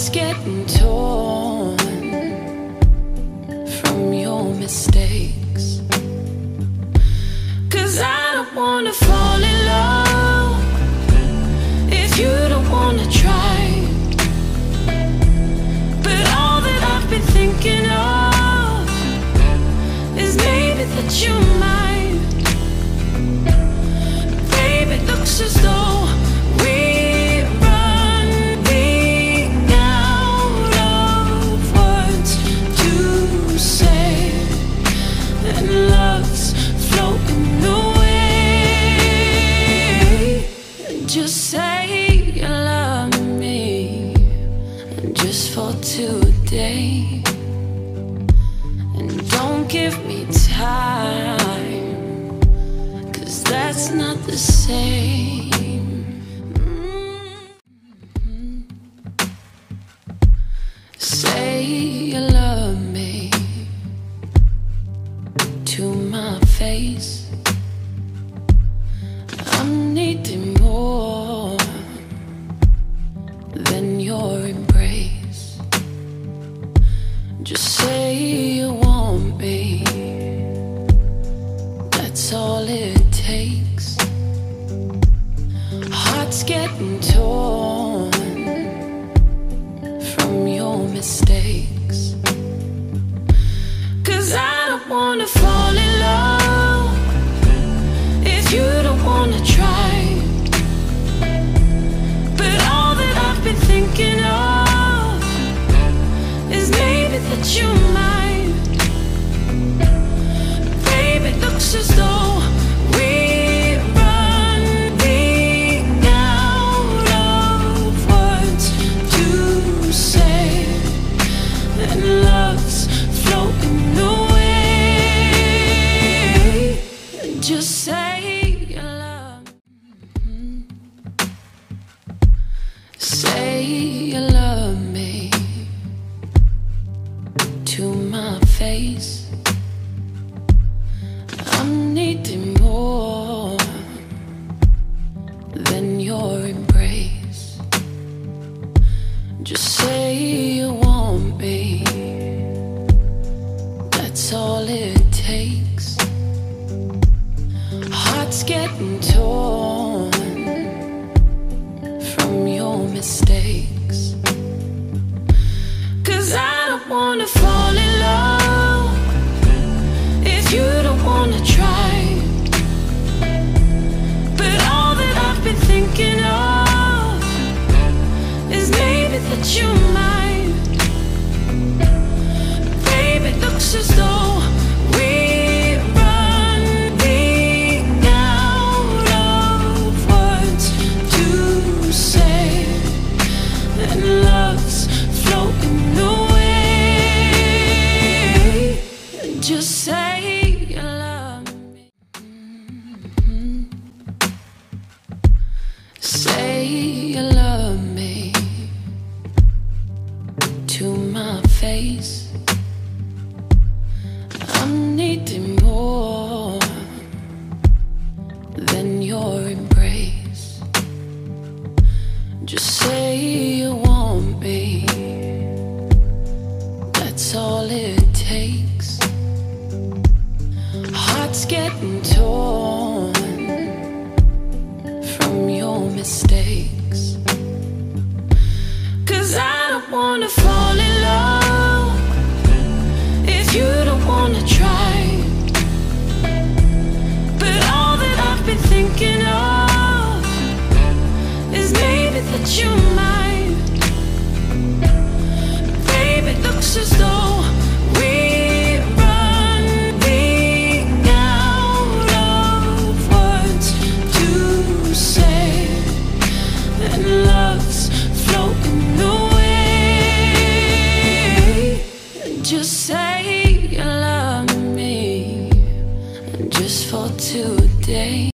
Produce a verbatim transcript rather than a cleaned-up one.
Heart's getting torn from your mistakes. 'Cause I don't wanna fall in love if you don't wanna try. But all that I've been thinking of is maybe that you might. Baby, it looks as though we're running out of words to say, and love's floating away. Just say you love me, just for today, and don't give me time, 'cause that's not the same. Mm-hmm. Say you love me to my face. I'm needing more than your embrace. Just say you want me, that's all it takes. Heart's getting torn from your mistakes. 'Cause I don't wanna fall in love if you don't wanna try. But all that I've been thinking of is maybe that you might. Baby, it looks as though we're running out of words to say, and love's floating away. Just say you love me. Say you love me to my face. I'm needing more than your embrace. Just say you want me, that's all it takes. Heart's getting torn from your mistakes. 'Cause I don't wanna fall in love if you don't wanna try. But all that I've been thinking of is maybe that you might. Baby, it looks as though we're running out of words to say, and love's floating away. Just say you love me. Mm-hmm. Say you love me to my face. I'm needing more than your embrace. Just say you want me, that's all it takes. Heart's getting torn from your mistakes. 'Cause I don't wanna fall in love if you don't wanna try. But all that I've been thinking of is maybe that you might. Baby, it looks as though we're running out of words to say, and love's floating away. Just say you love me, just for today.